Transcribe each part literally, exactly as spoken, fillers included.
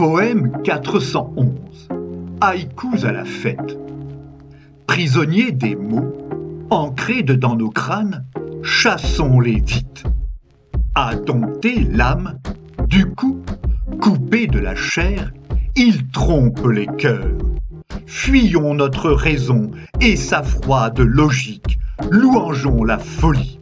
Poème quatre cent onze. Haïkus à la fête. Prisonniers des mots, ancrés dedans nos crânes, chassons-les vite. À dompter l'âme, du coup, coupés de la chair, ils trompent les cœurs. Fuyons notre raison et sa froide logique, louangeons la folie.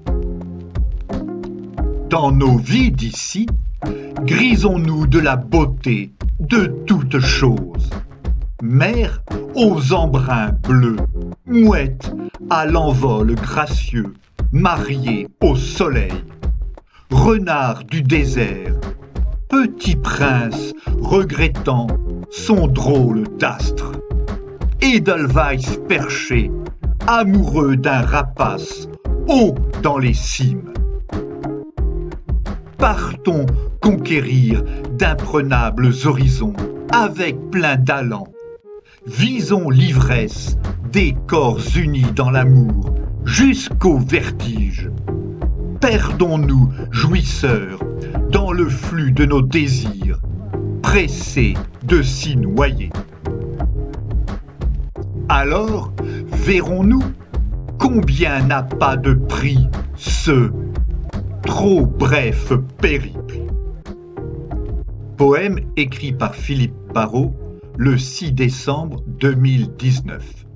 Dans nos vies d'ici, grisons-nous de la beauté de toutes choses. Mère aux embruns bleus, mouette à l'envol gracieux, mariée au soleil. Renard du désert, petit prince regrettant son drôle d'astre. Edelweiss perché, amoureux d'un rapace, haut dans les cimes. Partons conquérir d'imprenables horizons avec plein d'allant. Visons l'ivresse des corps unis dans l'amour jusqu'au vertige. Perdons-nous, jouisseurs, dans le flux de nos désirs, pressés de s'y noyer. Alors verrons-nous combien n'a pas de prix ce trop bref périple. Poème écrit par Philippe Barrault le six décembre deux mille dix-neuf.